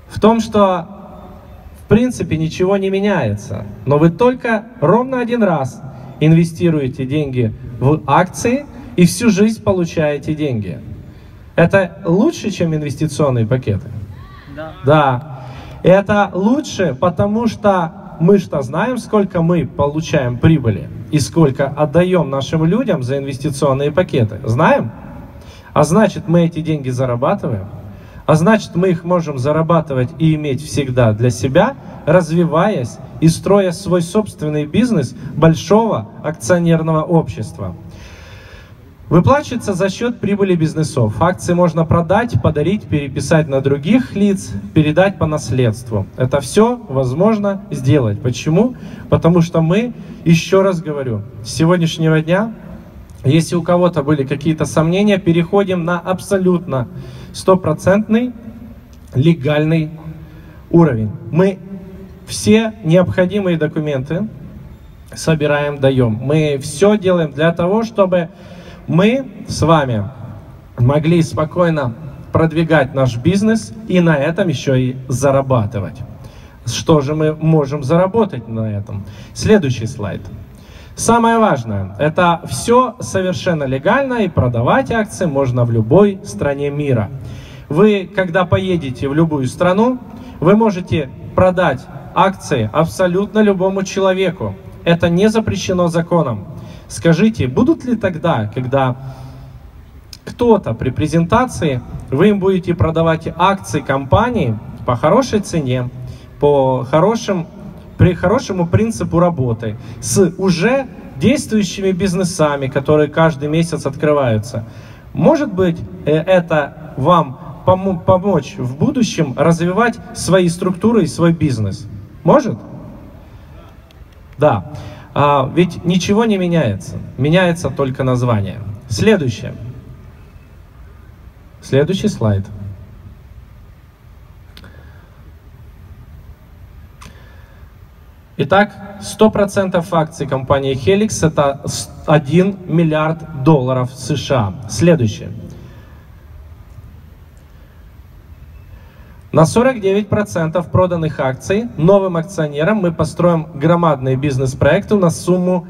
В том, что в принципе ничего не меняется, но вы только ровно один раз инвестируете деньги в акции и всю жизнь получаете деньги. Это лучше, чем инвестиционные пакеты? Да. Да. Это лучше, потому что мы что знаем, сколько мы получаем прибыли и сколько отдаем нашим людям за инвестиционные пакеты. Знаем? А значит, мы эти деньги зарабатываем. А значит, мы их можем зарабатывать и иметь всегда для себя, развиваясь и строя свой собственный бизнес большого акционерного общества. Выплачивается за счет прибыли бизнесов. Акции можно продать, подарить, переписать на других лиц, передать по наследству. Это все возможно сделать. Почему? Потому что мы, еще раз говорю, с сегодняшнего дня, если у кого-то были какие-то сомнения, переходим на абсолютно стопроцентный легальный уровень. Мы все необходимые документы собираем, даем. Мы все делаем для того, чтобы мы с вами могли спокойно продвигать наш бизнес и на этом еще и зарабатывать. Что же мы можем заработать на этом? Следующий слайд. Самое важное, это все совершенно легально, и продавать акции можно в любой стране мира. Вы, когда поедете в любую страну, вы можете продать акции абсолютно любому человеку. Это не запрещено законом. Скажите, будут ли тогда, когда кто-то при презентации, вы им будете продавать акции компании по хорошей цене, при хорошему принципу работы, с уже действующими бизнесами, которые каждый месяц открываются? Может быть, это вам помочь в будущем развивать свои структуры и свой бизнес? Может? Да. Ведь ничего не меняется. Меняется только название. Следующее. Следующий слайд. Итак, 100% акций компании Helix это 1 миллиард долларов США. Следующее. На 49% проданных акций новым акционерам мы построим громадные бизнес-проекты на сумму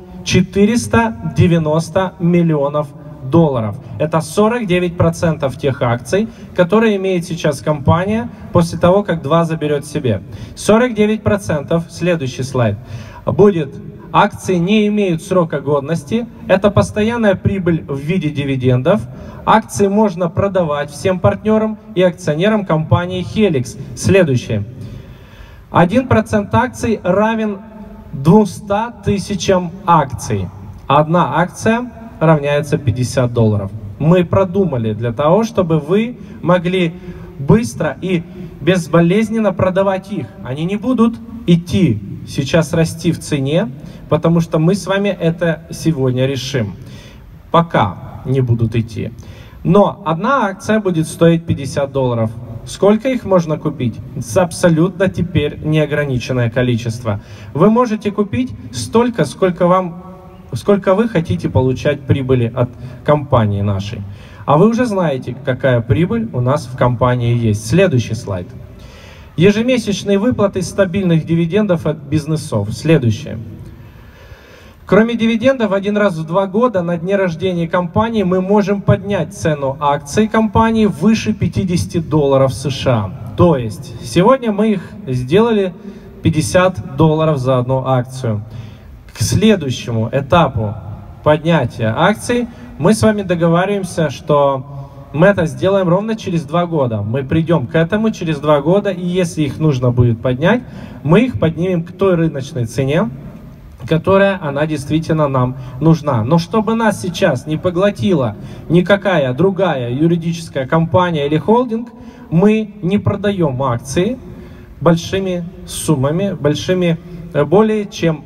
490 миллионов долларов. Это 49% тех акций, которые имеет сейчас компания после того, как 2 заберет себе. 49%, следующий слайд, будет акции не имеют срока годности. Это постоянная прибыль в виде дивидендов. Акции можно продавать всем партнерам и акционерам компании Helix. Следующее. 1% акций равен 200 тысячам акций. Одна акция равняется 50 долларов. Мы продумали для того, чтобы вы могли быстро и безболезненно продавать их. Они не будут идти сейчас расти в цене, потому что мы с вами это сегодня решим. Пока не будут идти. Но одна акция будет стоить 50 долларов. Сколько их можно купить? Абсолютно теперь неограниченное количество. Вы можете купить столько, сколько вы хотите получать прибыли от компании нашей. А вы уже знаете, какая прибыль у нас в компании есть. Следующий слайд. Ежемесячные выплаты стабильных дивидендов от бизнесов. Следующее. Кроме дивидендов, один раз в 2 года на дне рождения компании мы можем поднять цену акций компании выше 50 долларов США. То есть, сегодня мы их сделали 50 долларов за одну акцию. К следующему этапу поднятия акций мы с вами договариваемся, что мы это сделаем ровно через 2 года. Мы придем к этому через 2 года, и если их нужно будет поднять, мы их поднимем к той рыночной цене, которая она действительно нам нужна. Но чтобы нас сейчас не поглотила никакая другая юридическая компания или холдинг, мы не продаем акции большими суммами, более чем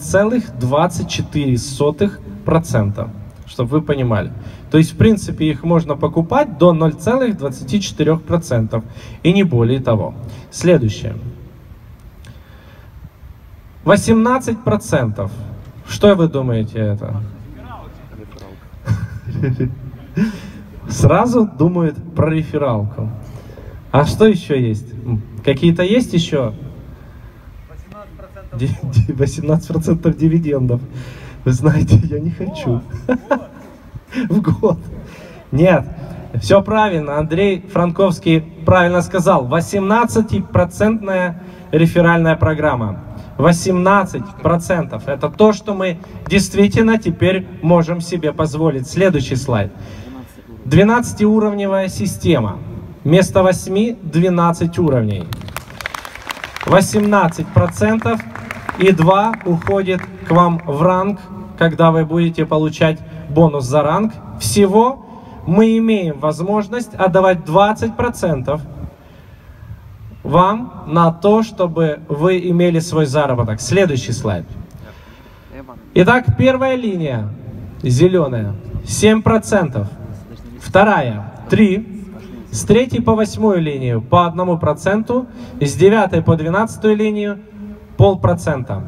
0,24%, чтобы вы понимали. То есть, в принципе, их можно покупать до 0,24% и не более того. Следующее. 18%. Что вы думаете это? Сразу думают про рефералку. А что еще есть? Какие-то есть еще? 18% дивидендов. Вы знаете, я не хочу. В год. Нет, все правильно. Андрей Франковский правильно сказал. 18% реферальная программа. 18%. Это то, что мы действительно теперь можем себе позволить. Следующий слайд. 12-уровневая система. Вместо 8 – 12 уровней. 18% и 2 уходит к вам в ранг, когда вы будете получать бонус за ранг. Всего мы имеем возможность отдавать 20% вам на то, чтобы вы имели свой заработок. Следующий слайд. Итак, первая линия, зеленая, 7%. Вторая, 3%. С 3 по 8 линию по 1%. С 9 по 12 линию 0,5%.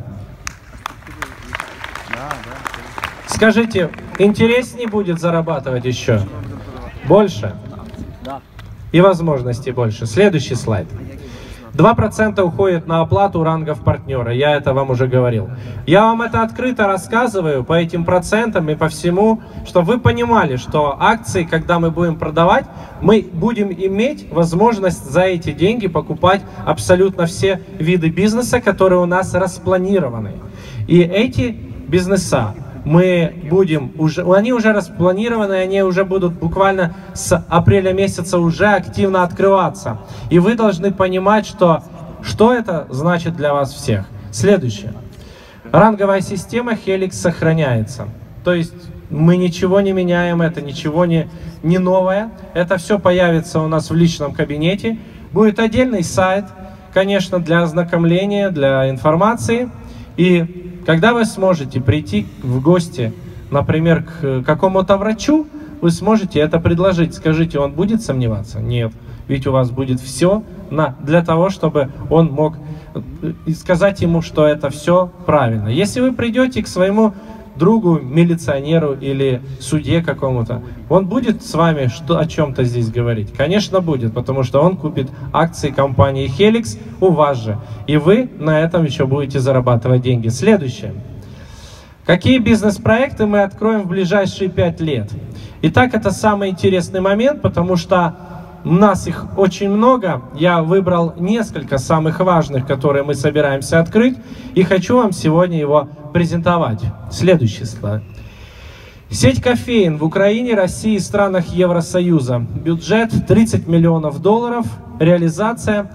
Скажите, интереснее будет зарабатывать еще? Больше? И возможностей больше. Следующий слайд. 2% уходит на оплату рангов партнера. Я это вам уже говорил. Я вам это открыто рассказываю по этим процентам и по всему, чтобы вы понимали, что акции, когда мы будем продавать, мы будем иметь возможность за эти деньги покупать абсолютно все виды бизнеса, которые у нас распланированы. И эти бизнеса мы будем они уже распланированы, они уже будут буквально с апреля месяца уже активно открываться. И вы должны понимать, что это значит для вас всех. Следующее. Ранговая система Helix сохраняется. То есть мы ничего не меняем, это ничего не новое. Это все появится у нас в личном кабинете. Будет отдельный сайт, конечно, для ознакомления, для информации. И когда вы сможете прийти в гости, например, к какому-то врачу, вы сможете это предложить. Скажите, он будет сомневаться? Нет. Ведь у вас будет все для того, чтобы он мог сказать ему, что это все правильно. Если вы придете к своему другу, милиционеру или судье какому-то, он будет с вами о чем-то здесь говорить? Конечно, будет, потому что он купит акции компании Helix у вас же. И вы на этом еще будете зарабатывать деньги. Следующее. Какие бизнес-проекты мы откроем в ближайшие 5 лет? Итак, это самый интересный момент, потому что у нас их очень много. Я выбрал несколько самых важных, которые мы собираемся открыть, и хочу вам сегодня его презентовать. Следующий слайд. Сеть кофеин в Украине, России и странах Евросоюза. Бюджет $30 миллионов. Реализация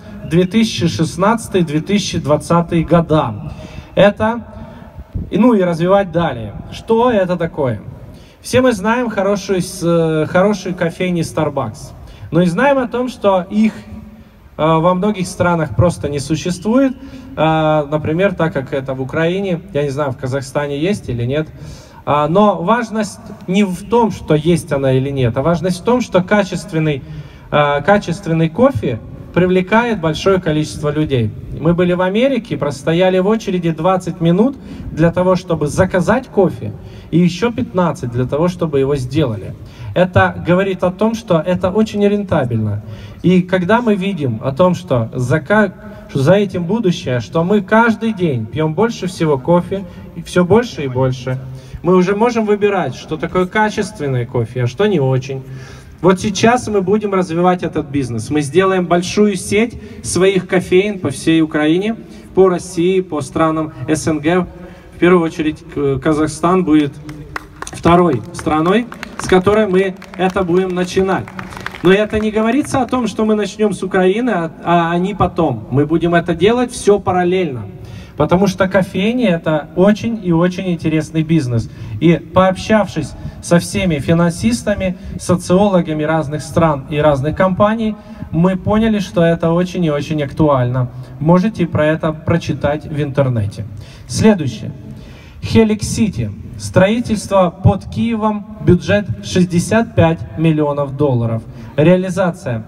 2016-2020 года. Это, ну и развивать далее. Что это такое? Все мы знаем хорошие кофейни Starbucks. Но и знаем о том, что их во многих странах просто не существует. Например, так как это в Украине, я не знаю, в Казахстане есть или нет. Но важность не в том, что есть она или нет, а важность в том, что качественный кофе привлекает большое количество людей. Мы были в Америке, простояли в очереди 20 минут для того, чтобы заказать кофе, и еще 15 для того, чтобы его сделали. Это говорит о том, что это очень рентабельно. И когда мы видим о том, что за этим будущее, что мы каждый день пьем больше всего кофе, и все больше и больше, мы уже можем выбирать, что такое качественный кофе, а что не очень. Вот сейчас мы будем развивать этот бизнес. Мы сделаем большую сеть своих кофеин по всей Украине, по России, по странам СНГ. В первую очередь Казахстан будет второй страной, с которой мы это будем начинать. Но это не говорится о том, что мы начнем с Украины, а они потом. Мы будем это делать все параллельно. Потому что кофейни – это очень и очень интересный бизнес. И пообщавшись со всеми финансистами, социологами разных стран и разных компаний, мы поняли, что это очень и очень актуально. Можете про это прочитать в интернете. Следующее. Helix City. Строительство под Киевом. Бюджет $65 миллионов. Реализация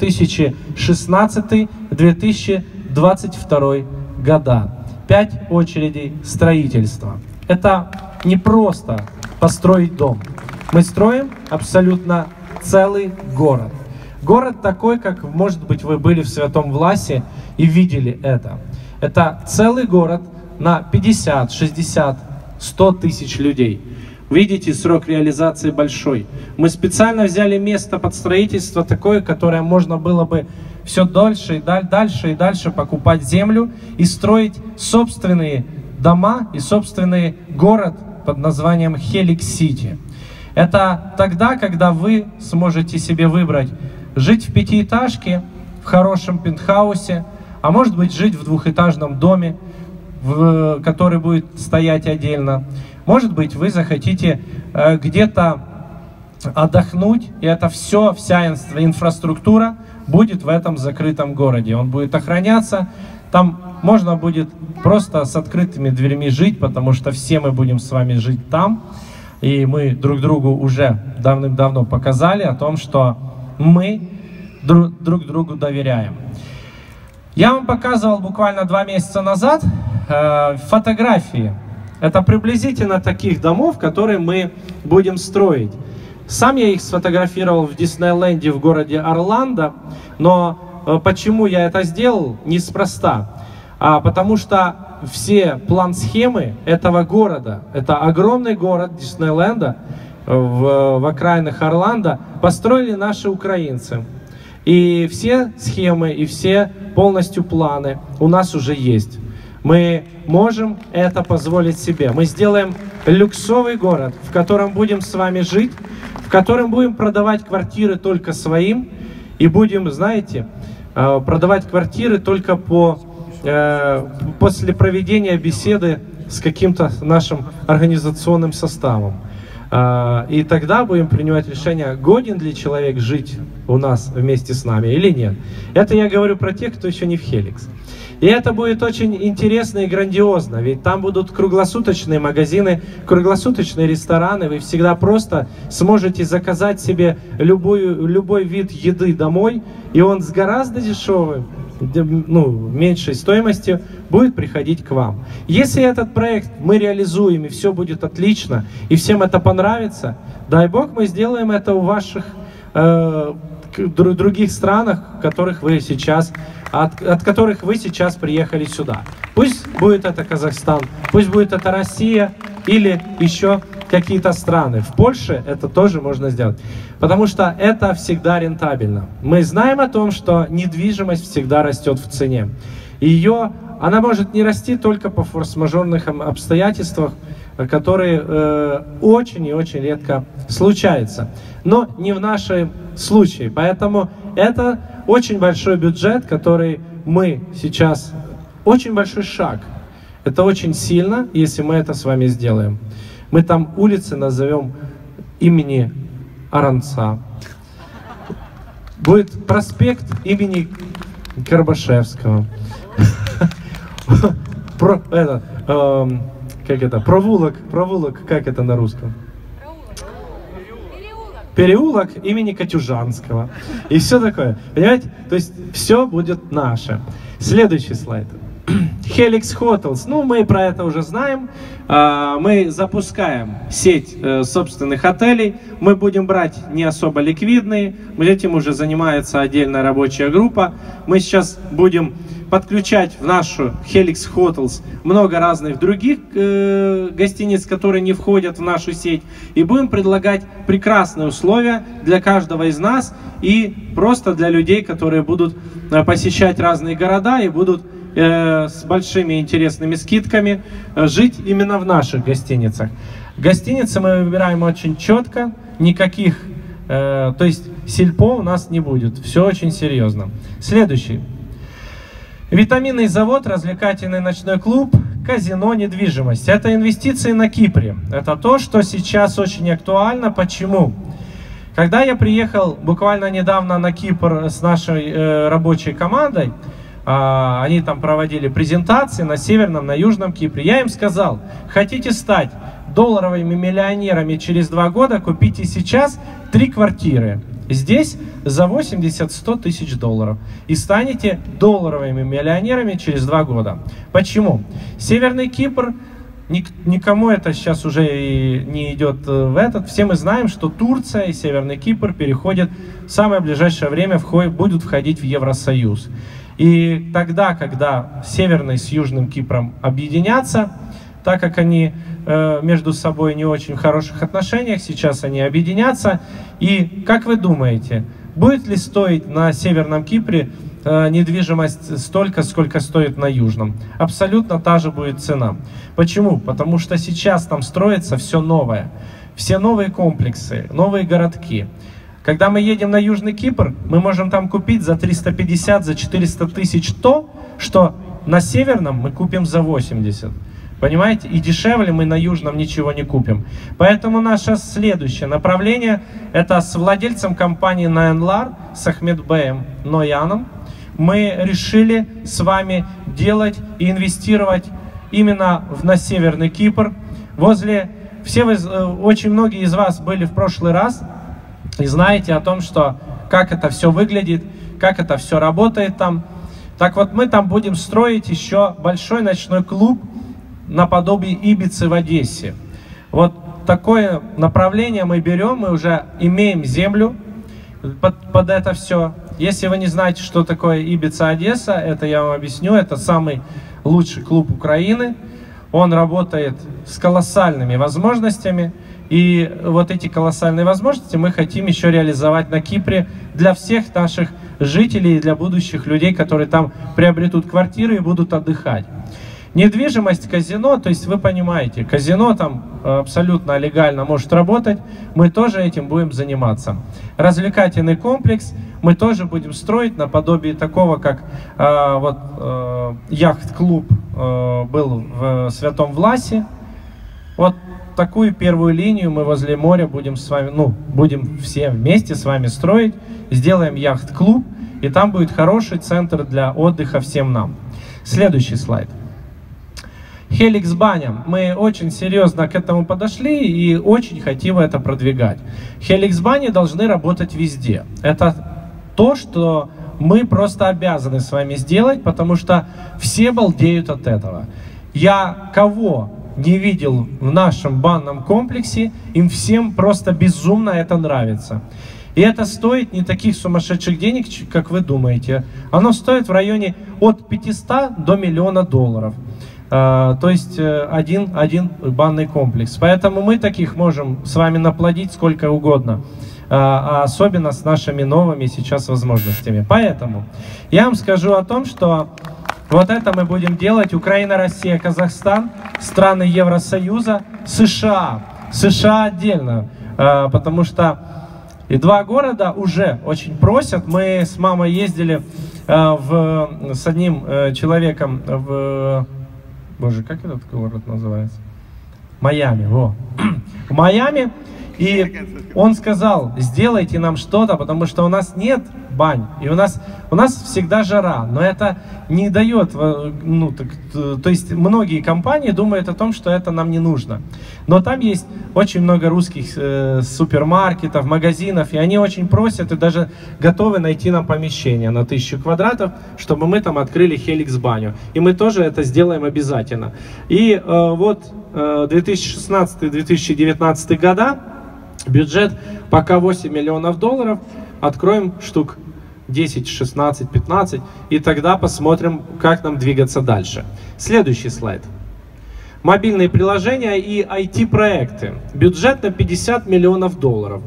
2016-2022 года. 5 очередей строительства. Это не просто построить дом. Мы строим абсолютно целый город. Город такой, как, может быть, вы были в Святом Власе и видели это. Это целый город на 50, 60, 100 тысяч людей. Видите, срок реализации большой. Мы специально взяли место под строительство такое, которое можно было бы все дальше и дальше покупать землю и строить собственные дома и собственный город под названием Helix-City. Это тогда, когда вы сможете себе выбрать жить в пятиэтажке, в хорошем пентхаусе, а может быть жить в двухэтажном доме, который будет стоять отдельно. Может быть, вы захотите где-то отдохнуть, и это все, вся инфраструктура будет в этом закрытом городе. Он будет охраняться, там можно будет просто с открытыми дверями жить, потому что все мы будем с вами жить там. И мы друг другу уже давным-давно показали о том, что мы друг другу доверяем. Я вам показывал буквально 2 месяца назад фотографии. Это приблизительно таких домов, которые мы будем строить. Сам я их сфотографировал в Диснейленде в городе Орландо, но почему я это сделал? Неспроста. Потому что все план-схемы этого города, это огромный город Диснейленда в окраинах Орландо, построили наши украинцы. И все схемы, и все полностью планы у нас уже есть. Мы можем это позволить себе. Мы сделаем люксовый город, в котором будем с вами жить, в котором будем продавать квартиры только своим, и будем, знаете, продавать квартиры только после проведения беседы с каким-то нашим организационным составом. И тогда будем принимать решение, годен ли человек жить у нас вместе с нами или нет. Это я говорю про тех, кто еще не в Helix. И это будет очень интересно и грандиозно, ведь там будут круглосуточные магазины, круглосуточные рестораны. Вы всегда просто сможете заказать себе любой вид еды домой, и он с гораздо дешевым, меньшей стоимостью будет приходить к вам. Если этот проект мы реализуем, и все будет отлично, и всем это понравится, дай Бог, мы сделаем это у ваших других странах, от которых вы сейчас приехали сюда. Пусть будет это Казахстан, пусть будет это Россия или еще какие-то страны. В Польше это тоже можно сделать, потому что это всегда рентабельно. Мы знаем о том, что недвижимость всегда растет в цене. Она может не расти только по форс-мажорным обстоятельствам, которые очень и очень редко случаются. Но не в нашем случае. Поэтому это очень большой бюджет, который мы сейчас... Очень большой шаг. Это очень сильно, если мы это с вами сделаем. Мы там улицы назовем имени Аранца. Будет проспект имени Карбашевского. Провулок, как это на русском? Переулок имени Катюжанского. И все такое. Понимаете? То есть все будет наше. Следующий слайд. Helix Hotels. Мы про это уже знаем. Мы запускаем сеть собственных отелей. Мы будем брать не особо ликвидные. Этим уже занимается отдельная рабочая группа. Мы сейчас будем подключать в нашу Helix Hotels много разных других гостиниц, которые не входят в нашу сеть. И будем предлагать прекрасные условия для каждого из нас и просто для людей, которые будут посещать разные города и будут с большими интересными скидками жить именно в наших гостиницах. Гостиницы мы выбираем очень четко, никаких, то есть сельпо у нас не будет, все очень серьезно. Следующий. Витаминный завод, развлекательный ночной клуб, казино, недвижимость. Это инвестиции на Кипре. Это то, что сейчас очень актуально. Почему? Когда я приехал буквально недавно на Кипр с нашей рабочей командой, они там проводили презентации на Северном, на Южном Кипре. Я им сказал, хотите стать долларовыми миллионерами через 2 года, купите сейчас 3 квартиры. Здесь за 80-100 тысяч долларов. И станете долларовыми миллионерами через 2 года. Почему? Северный Кипр никому это сейчас уже и не идет в этот. Все мы знаем, что Турция и Северный Кипр переходят в самое ближайшее время, будут входить в Евросоюз. И тогда, когда Северный с Южным Кипром объединятся, так как они между собой не очень в хороших отношениях, сейчас они объединятся. И как вы думаете, будет ли стоить на Северном Кипре недвижимость столько, сколько стоит на Южном? Абсолютно та же будет цена. Почему? Потому что сейчас там строится все новое. Все новые комплексы, новые городки. Когда мы едем на Южный Кипр, мы можем там купить за 350, за 400 тысяч то, что на Северном мы купим за 80. Понимаете? И дешевле мы на Южном ничего не купим. Поэтому наше следующее направление – это с владельцем компании Naenlar, с Ахмедбеем Нояном, мы решили с вами делать и инвестировать именно на Северный Кипр. Очень многие из вас были в прошлый раз и знаете о том, что как это все выглядит, как это все работает там. Так вот, мы там будем строить еще большой ночной клуб наподобие Ибицы в Одессе. Вот такое направление мы берем, мы уже имеем землю под это все. Если вы не знаете, что такое Ибица Одесса, это я вам объясню, это самый лучший клуб Украины. Он работает с колоссальными возможностями, и вот эти колоссальные возможности мы хотим еще реализовать на Кипре для всех наших жителей и для будущих людей, которые там приобретут квартиры и будут отдыхать. Недвижимость, казино, то есть вы понимаете, казино там абсолютно легально может работать, мы тоже этим будем заниматься. Развлекательный комплекс мы тоже будем строить наподобие такого, как яхт-клуб был в Святом Власе. Вот такую первую линию мы возле моря будем с вами, будем все вместе с вами строить, сделаем яхт-клуб, и там будет хороший центр для отдыха всем нам. Следующий слайд. Helix баня. Мы очень серьезно к этому подошли и очень хотим это продвигать. Helix бани должны работать везде. Это то, что мы просто обязаны с вами сделать, потому что все балдеют от этого. Я кого не видел в нашем банном комплексе, им всем просто безумно это нравится. И это стоит не таких сумасшедших денег, как вы думаете. Оно стоит в районе от 500 до $1 миллиона. То есть один банный комплекс. Поэтому мы таких можем с вами наплодить сколько угодно. Особенно с нашими новыми сейчас возможностями. Поэтому я вам скажу о том, что вот это мы будем делать. Украина, Россия, Казахстан, страны Евросоюза, США. США отдельно. Потому что и 2 города уже очень просят. Мы с мамой ездили с одним человеком в... Боже, как этот город называется? Майами, во. В Майами. И он сказал, сделайте нам что-то, потому что у нас нет бань. И у нас всегда жара. Но это не дает, то есть многие компании думают о том, что это нам не нужно. Но там есть очень много русских супермаркетов, магазинов, и они очень просят и даже готовы найти нам помещение на 1000 квадратов, чтобы мы там открыли Helix баню. И мы тоже это сделаем обязательно. И вот 2016-2019 года, бюджет пока $8 миллионов, откроем штук 10, 16, 15, и тогда посмотрим, как нам двигаться дальше. Следующий слайд. Мобильные приложения и IT-проекты. Бюджет на $50 миллионов.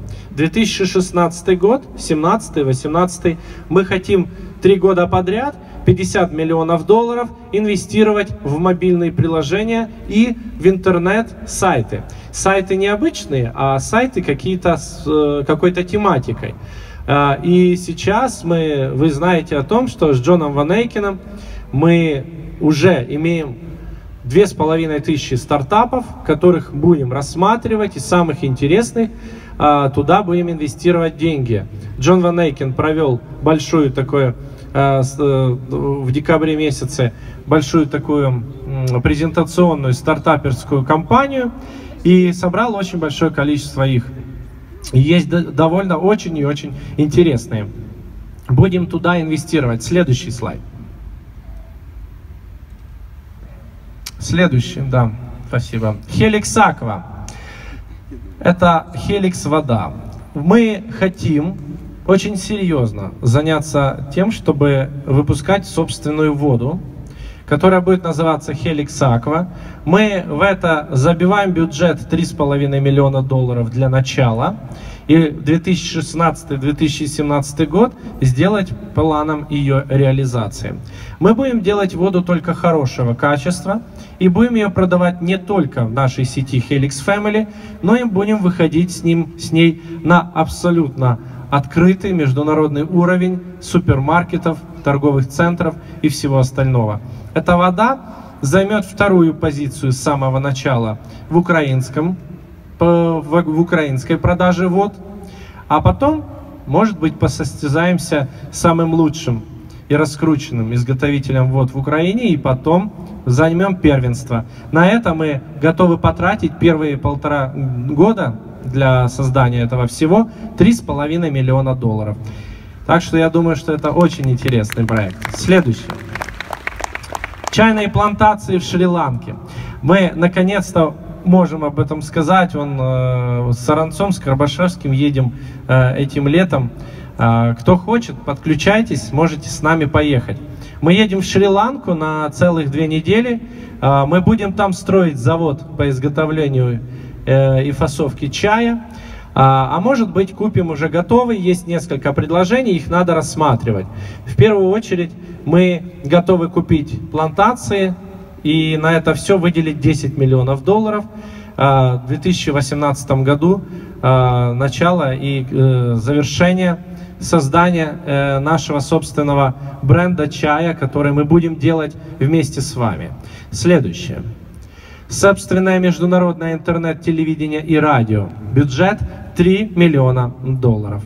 2016 год, 17, 18. Мы хотим 3 года подряд $50 миллионов инвестировать в мобильные приложения и в интернет-сайты. Сайты не обычные, а сайты какие-то с какой-то тематикой. И сейчас вы знаете о том, что с Джоном Ван Эйкеном мы уже имеем 2500 стартапов, которых будем рассматривать, и самых интересных туда будем инвестировать деньги. Джон Ван Эйкен провел большую такую, в декабре месяце, большую такую презентационную стартаперскую кампанию и собрал очень большое количество их. И есть довольно очень и очень интересные. Будем туда инвестировать. Следующий слайд. Следующий, да. Спасибо. Helix Aqua. Это Helix вода. Мы хотим очень серьезно заняться тем, чтобы выпускать собственную воду, которая будет называться Helix Aqua. Мы в это забиваем бюджет $3,5 миллиона для начала. И 2016-2017 год сделать планом ее реализации. Мы будем делать воду только хорошего качества и будем ее продавать не только в нашей сети Helix Family, но и будем выходить с ней на абсолютно открытый международный уровень супермаркетов, торговых центров и всего остального. Эта вода займет вторую позицию с самого начала в украинской продаже вод, а потом, может быть, посостязаемся с самым лучшим и раскрученным изготовителем вод в Украине, и потом займем первенство. На это мы готовы потратить первые 1,5 года для создания этого всего $3,5 миллиона. Так что я думаю, что это очень интересный проект. Следующий. Чайные плантации в Шри-Ланке. Мы наконец-то можем об этом сказать. С Саранцом, с Карбашевским едем этим летом. Кто хочет, подключайтесь, можете с нами поехать. Мы едем в Шри-Ланку на целых 2 недели. Мы будем там строить завод по изготовлению и фасовке чая. А может быть, купим уже готовый. Есть несколько предложений, их надо рассматривать. В первую очередь мы готовы купить плантации и на это все выделить $10 миллионов. В 2018 году начало и завершение создания нашего собственного бренда чая, который мы будем делать вместе с вами. Следующее. Собственное международное интернет-телевидение и радио. Бюджет $3 миллиона. В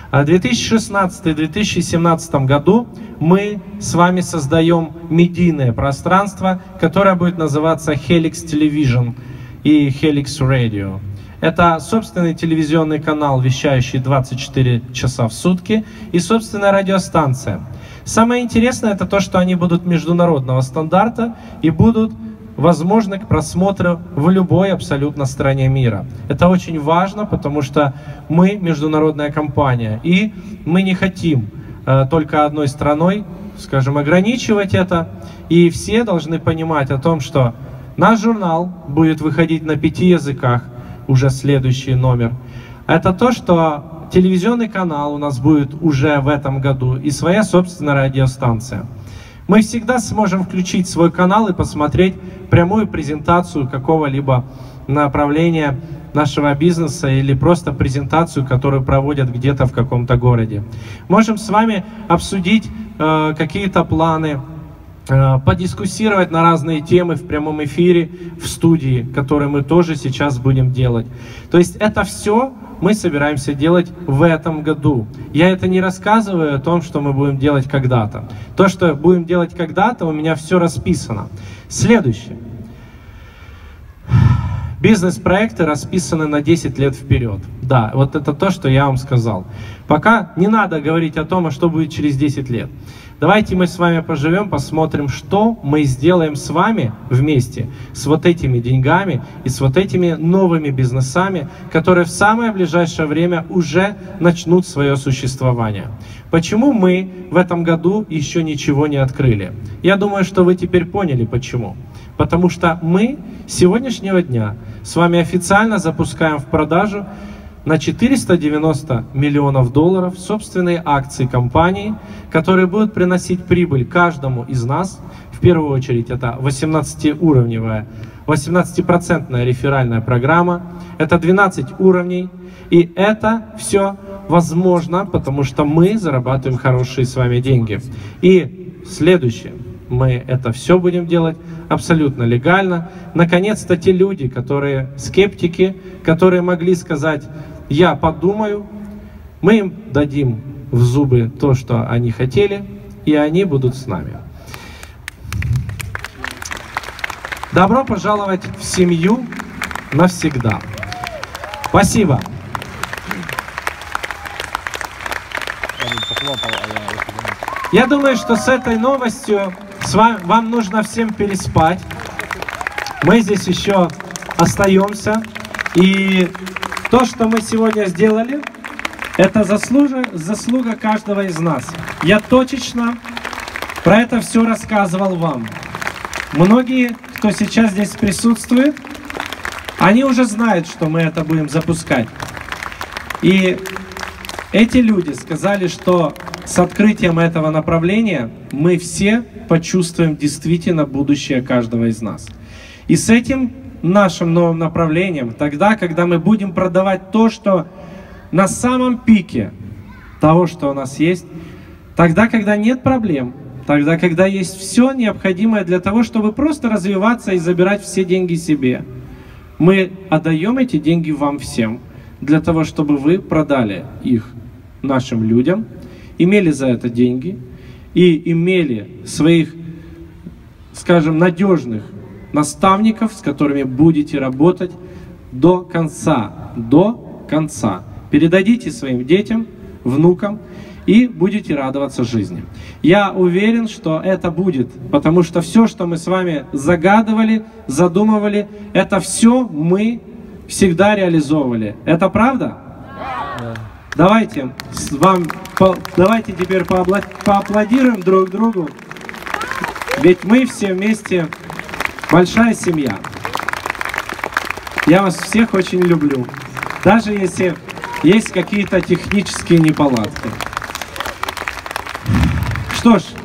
2016-2017 году мы с вами создаем медийное пространство, которое будет называться Helix Television и Helix Radio. Это собственный телевизионный канал, вещающий 24 часа в сутки, и собственная радиостанция. Самое интересное это то, что они будут международного стандарта и будут возможны к просмотру в любой абсолютно стране мира. Это очень важно, потому что мы международная компания, и мы не хотим только одной страной, скажем, ограничивать это, и все должны понимать о том, что наш журнал будет выходить на 5 языках, уже следующий номер. Это то, что телевизионный канал у нас будет уже в этом году и своя собственная радиостанция. Мы всегда сможем включить свой канал и посмотреть прямую презентацию какого-либо направления нашего бизнеса или просто презентацию, которую проводят где-то в каком-то городе. Можем с вами обсудить какие-то планы, подискуссировать на разные темы в прямом эфире, в студии, которые мы тоже сейчас будем делать. То есть это все мы собираемся делать в этом году. Я это не рассказываю о том, что мы будем делать когда-то. То, что будем делать когда-то, у меня все расписано. Следующее. Бизнес-проекты расписаны на 10 лет вперед. Да, вот это то, что я вам сказал. Пока не надо говорить о том, что будет через 10 лет. Давайте мы с вами поживем, посмотрим, что мы сделаем с вами вместе с вот этими деньгами и с вот этими новыми бизнесами, которые в самое ближайшее время уже начнут свое существование. Почему мы в этом году еще ничего не открыли? Я думаю, что вы теперь поняли, почему. Потому что мы с сегодняшнего дня с вами официально запускаем в продажу на $490 миллионов собственные акции компании, которые будут приносить прибыль каждому из нас. В первую очередь это 18-уровневая, 18% реферальная программа, это 12 уровней, и это все возможно, потому что мы зарабатываем хорошие с вами деньги. И следующее. Мы это все будем делать абсолютно легально. Наконец-то те люди, которые скептики, которые могли сказать: я подумаю, мы им дадим в зубы то, что они хотели, и они будут с нами. Добро пожаловать в семью навсегда. Спасибо. Я думаю, что с этой новостью вам нужно всем переспать. Мы здесь еще остаемся. И то, что мы сегодня сделали, это заслуга каждого из нас. Я точечно про это все рассказывал вам. Многие, кто сейчас здесь присутствует, они уже знают, что мы это будем запускать. И эти люди сказали, что с открытием этого направления мы все почувствуем действительно будущее каждого из нас. И с этим нашим новым направлением, тогда, когда мы будем продавать то, что на самом пике того, что у нас есть, тогда, когда нет проблем, тогда, когда есть все необходимое для того, чтобы просто развиваться и забирать все деньги себе, мы отдаем эти деньги вам всем, для того, чтобы вы продали их нашим людям, имели за это деньги и имели своих, скажем, надежных наставников, с которыми будете работать до конца. До конца. Передадите своим детям, внукам и будете радоваться жизни. Я уверен, что это будет, потому что все, что мы с вами загадывали, задумывали, это все мы всегда реализовывали. Это правда? Да. Давайте теперь поаплодируем друг другу, ведь мы все вместе большая семья. Я вас всех очень люблю, даже если есть какие-то технические неполадки. Что ж,